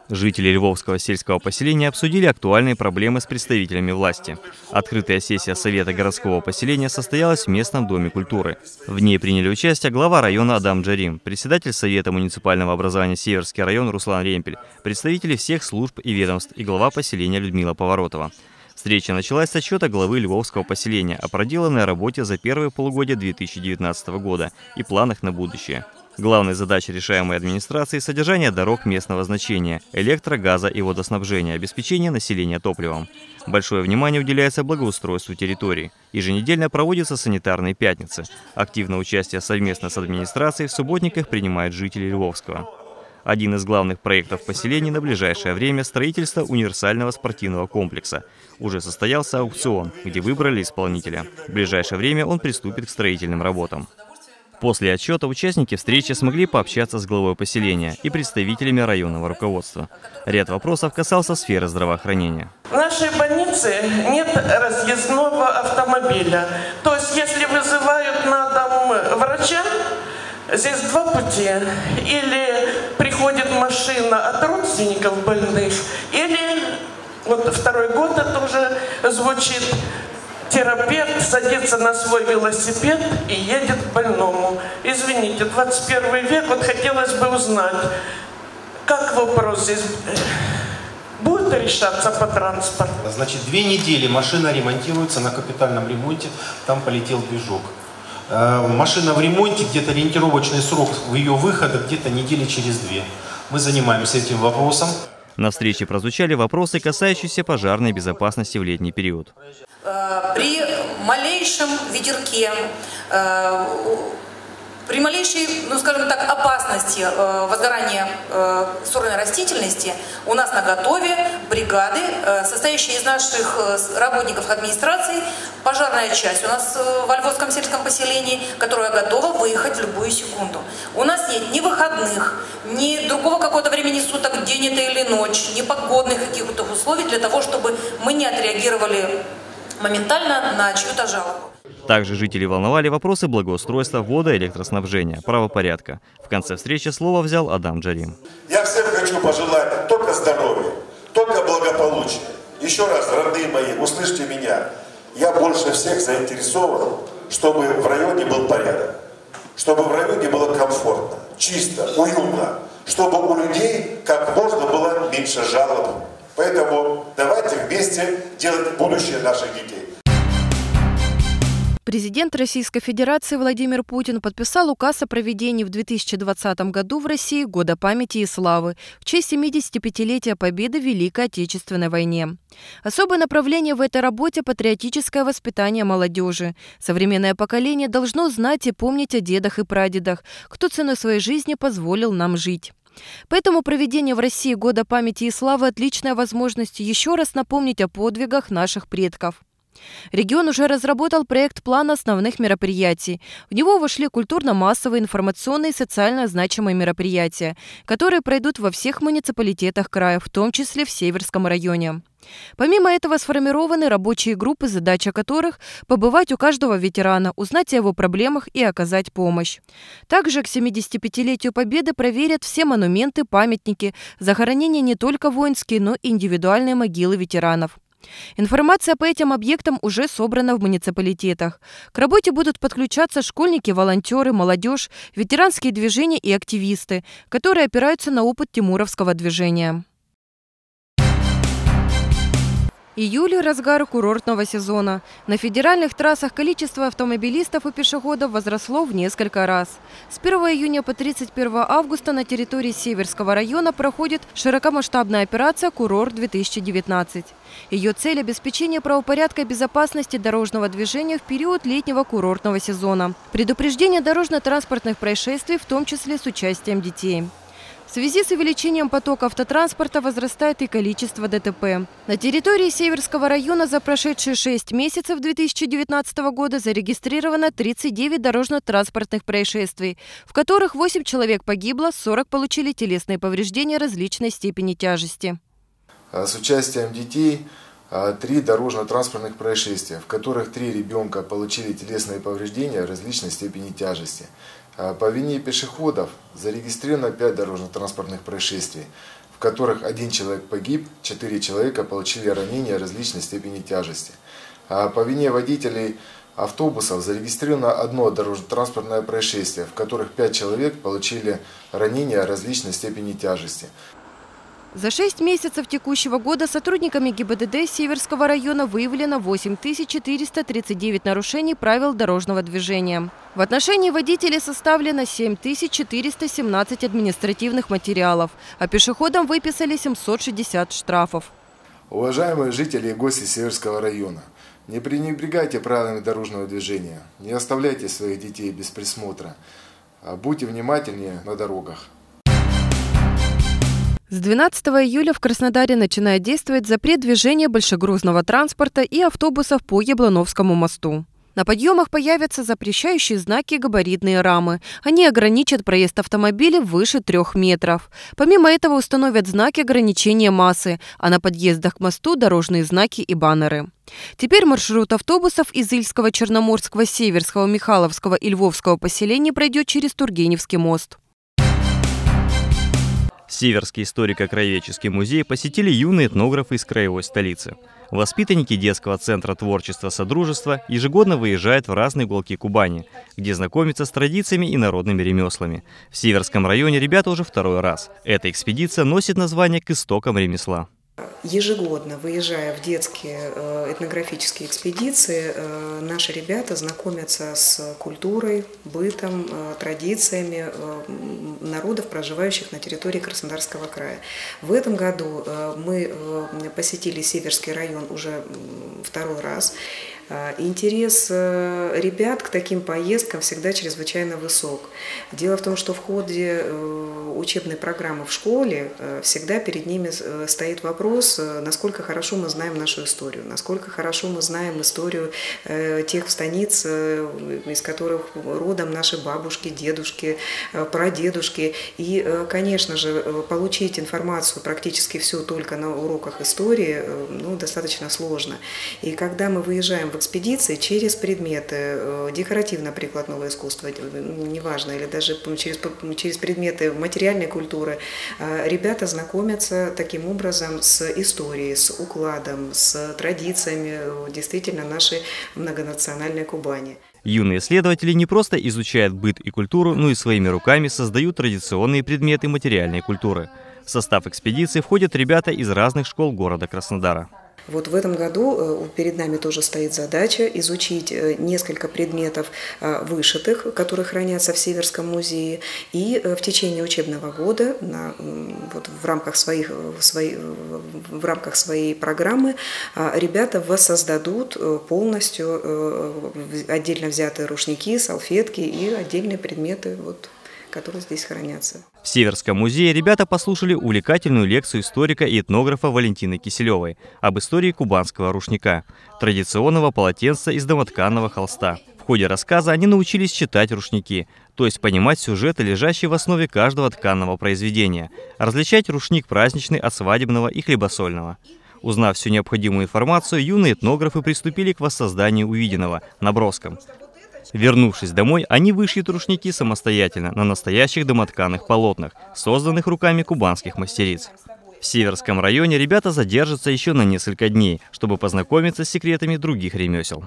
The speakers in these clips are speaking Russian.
Жители Львовского сельского поселения обсудили актуальные проблемы с представителями власти. Открытая сессия Совета городского поселения состоялась в местном доме культуры. В ней приняли участие глава района Адам Джарим, председатель Совета муниципального образования Северский район Руслан Ремпель, представители всех служб и ведомств и глава поселения Людмила Поворотова. Встреча началась с отчета главы Львовского поселения о проделанной работе за первое полугодие 2019 года и планах на будущее. Главной задачей решаемой администрации – содержание дорог местного значения, электро-, газа и водоснабжения, обеспечение населения топливом. Большое внимание уделяется благоустройству территории. Еженедельно проводятся санитарные пятницы. Активное участие совместно с администрацией в субботниках принимают жители Львовского. Один из главных проектов поселения на ближайшее время – строительство универсального спортивного комплекса. Уже состоялся аукцион, где выбрали исполнителя. В ближайшее время он приступит к строительным работам. После отчета участники встречи смогли пообщаться с главой поселения и представителями районного руководства. Ряд вопросов касался сферы здравоохранения. В нашей больнице нет разъездного автомобиля. То есть, если вызывают на дом врача, здесь два пути. Или приходит машина от родственников больных, или, вот второй год это уже звучит, терапевт садится на свой велосипед и едет к больному. Извините, 21 век, вот хотелось бы узнать, как вопрос здесь будет решаться по транспорту? Значит, 2 недели машина ремонтируется на капитальном ремонте, там полетел движок. Машина в ремонте, где-то ориентировочный срок ее выхода где-то недели через 2. Мы занимаемся этим вопросом. На встрече прозвучали вопросы, касающиеся пожарной безопасности в летний период. При малейшем ветерке, при малейшей, ну скажем так, опасности возгорания сорной растительности у нас наготове бригады, состоящие из наших работников администрации, пожарная часть у нас во Львовском сельском поселении, которая готова выехать в любую секунду. У нас нет ни выходных, ни другого какого-то времени суток, день это или ночь, ни погодных каких-то условий для того, чтобы мы не отреагировали моментально на чью-то жалобу. Также жители волновали вопросы благоустройства, водо- и электроснабжения, правопорядка. В конце встречи слово взял Адам Джарим. Я всем хочу пожелать только здоровья, только благополучия. Еще раз, родные мои, услышьте меня. Я больше всех заинтересован, чтобы в районе был порядок, чтобы в районе было комфортно, чисто, уютно, чтобы у людей как можно было меньше жалоб. Поэтому давайте вместе делать будущее наших детей. Президент Российской Федерации Владимир Путин подписал указ о проведении в 2020 году в России Года памяти и славы в честь 75-летия Победы в Великой Отечественной войне. Особое направление в этой работе – патриотическое воспитание молодежи. Современное поколение должно знать и помнить о дедах и прадедах, кто ценой своей жизни позволил нам жить. Поэтому проведение в России Года памяти и славы – отличная возможность еще раз напомнить о подвигах наших предков. Регион уже разработал проект плана основных мероприятий. В него вошли культурно-массовые, информационные и социально значимые мероприятия, которые пройдут во всех муниципалитетах края, в том числе в Северском районе. Помимо этого сформированы рабочие группы, задача которых – побывать у каждого ветерана, узнать о его проблемах и оказать помощь. Также к 75-летию Победы проверят все монументы, памятники, захоронения не только воинские, но и индивидуальные могилы ветеранов. Информация по этим объектам уже собрана в муниципалитетах. К работе будут подключаться школьники, волонтеры, молодежь, ветеранские движения и активисты, которые опираются на опыт Тимуровского движения. Июль – разгар курортного сезона. На федеральных трассах количество автомобилистов и пешеходов возросло в несколько раз. С 1 июня по 31 августа на территории Северского района проходит широкомасштабная операция «Курорт-2019». Ее цель – обеспечение правопорядка и безопасности дорожного движения в период летнего курортного сезона. Предупреждение дорожно-транспортных происшествий, в том числе с участием детей. В связи с увеличением потока автотранспорта возрастает и количество ДТП. На территории Северского района за прошедшие 6 месяцев 2019 года зарегистрировано 39 дорожно-транспортных происшествий, в которых 8 человек погибло, 40 получили телесные повреждения различной степени тяжести. С участием детей 3 дорожно-транспортных происшествия, в которых 3 ребенка получили телесные повреждения различной степени тяжести. По вине пешеходов зарегистрировано 5 дорожно-транспортных происшествий, в которых 1 человек погиб, 4 человека получили ранения различной степени тяжести. А по вине водителей автобусов зарегистрировано 1 дорожно-транспортное происшествие, в которых 5 человек получили ранения различной степени тяжести. За 6 месяцев текущего года сотрудниками ГИБДД Северского района выявлено 8439 нарушений правил дорожного движения. В отношении водителей составлено 7417 административных материалов, а пешеходам выписали 760 штрафов. Уважаемые жители и гости Северского района, не пренебрегайте правилами дорожного движения, не оставляйте своих детей без присмотра, будьте внимательнее на дорогах. С 12 июля в Краснодаре начинает действовать запрет движения большегрузного транспорта и автобусов по Яблоновскому мосту. На подъемах появятся запрещающие знаки и габаритные рамы. Они ограничат проезд автомобилей выше 3 метров. Помимо этого установят знаки ограничения массы, а на подъездах к мосту дорожные знаки и баннеры. Теперь маршрут автобусов из Ильского, Черноморского, Северского, Михайловского и Львовского поселений пройдет через Тургеневский мост. Северский историко-краеведческий музей посетили юные этнографы из краевой столицы. Воспитанники детского центра творчества «Содружество» ежегодно выезжают в разные уголки Кубани, где знакомятся с традициями и народными ремеслами. В Северском районе ребята уже 2-й раз. Эта экспедиция носит название «К истокам ремесла». Ежегодно, выезжая в детские этнографические экспедиции, наши ребята знакомятся с культурой, бытом, традициями народов, проживающих на территории Краснодарского края. В этом году мы посетили Северский район уже 2-й раз. Интерес ребят к таким поездкам всегда чрезвычайно высок. Дело в том, что в ходе учебной программы в школе всегда перед ними стоит вопрос, насколько хорошо мы знаем нашу историю, насколько хорошо мы знаем историю тех станиц, из которых родом наши бабушки, дедушки, прадедушки. И, конечно же, получить информацию практически всю только на уроках истории достаточно сложно. И когда мы выезжаем в экспедиции через предметы декоративно-прикладного искусства, неважно, или даже через предметы материальной культуры, ребята знакомятся таким образом с историей, с укладом, с традициями действительно нашей многонациональной Кубани. Юные исследователи не просто изучают быт и культуру, но и своими руками создают традиционные предметы материальной культуры. В состав экспедиции входят ребята из разных школ города Краснодара. Вот в этом году перед нами тоже стоит задача изучить несколько предметов вышитых, которые хранятся в Северском музее. И в течение учебного года в рамках своей программы ребята воссоздадут полностью отдельно взятые рушники, салфетки и отдельные предметы, которые здесь хранятся. В Северском музее ребята послушали увлекательную лекцию историка и этнографа Валентины Киселевой об истории кубанского рушника, традиционного полотенца из домотканного холста. В ходе рассказа они научились читать рушники, то есть понимать сюжеты, лежащие в основе каждого тканного произведения, различать рушник праздничный от свадебного и хлебосольного. Узнав всю необходимую информацию, юные этнографы приступили к воссозданию увиденного наброском. Вернувшись домой, они вышьют рушники самостоятельно на настоящих домотканых полотнах, созданных руками кубанских мастериц. В Северском районе ребята задержатся еще на несколько дней, чтобы познакомиться с секретами других ремесел.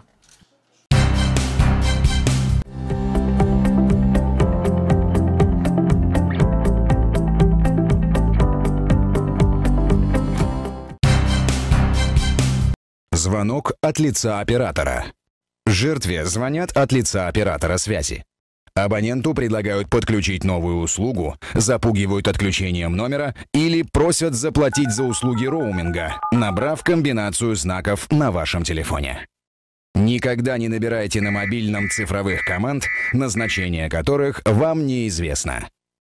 Звонок от лица оператора. Жертве звонят от лица оператора связи. Абоненту предлагают подключить новую услугу, запугивают отключением номера или просят заплатить за услуги роуминга, набрав комбинацию знаков на вашем телефоне. Никогда не набирайте на мобильном цифровых команд, назначение которых вам неизвестно.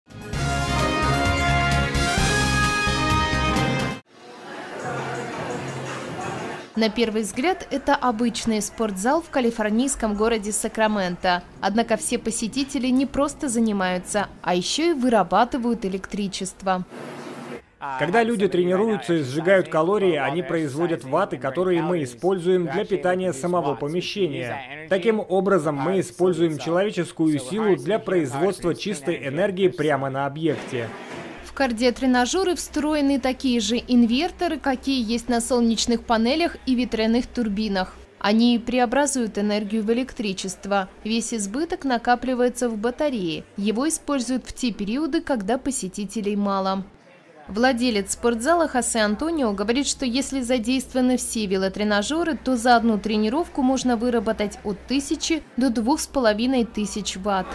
На первый взгляд, это обычный спортзал в калифорнийском городе Сакраменто. Однако все посетители не просто занимаются, а еще и вырабатывают электричество. Когда люди тренируются и сжигают калории, они производят ватты, которые мы используем для питания самого помещения. Таким образом, мы используем человеческую силу для производства чистой энергии прямо на объекте. В кардиотренажеры встроены такие же инверторы, какие есть на солнечных панелях и ветряных турбинах. Они преобразуют энергию в электричество. Весь избыток накапливается в батарее. Его используют в те периоды, когда посетителей мало. Владелец спортзала Хосе Антонио говорит, что если задействованы все велотренажеры, то за одну тренировку можно выработать от 1000 до 2500 ватт.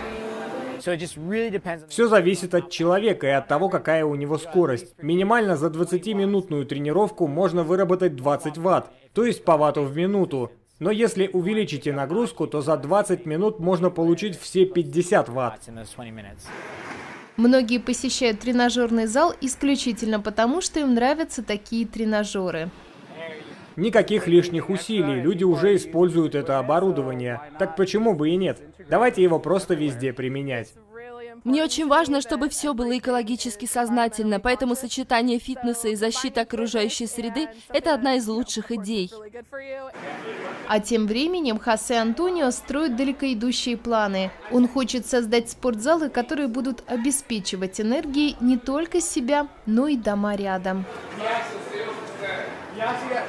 Все зависит от человека и от того, какая у него скорость. Минимально за 20-минутную тренировку можно выработать 20 ватт, то есть по ватту в минуту. Но если увеличите нагрузку, то за 20 минут можно получить все 50 ватт. Многие посещают тренажерный зал исключительно потому, что им нравятся такие тренажеры. Никаких лишних усилий, люди уже используют это оборудование. Так почему бы и нет? Давайте его просто везде применять. Мне очень важно, чтобы все было экологически сознательно, поэтому сочетание фитнеса и защиты окружающей среды – это одна из лучших идей. А тем временем Хосе Антонио строит далекоидущие планы. Он хочет создать спортзалы, которые будут обеспечивать энергией не только себя, но и дома рядом.